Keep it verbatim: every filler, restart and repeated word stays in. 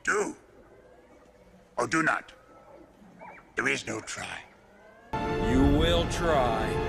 Do. Or do not. There is no try. You will try.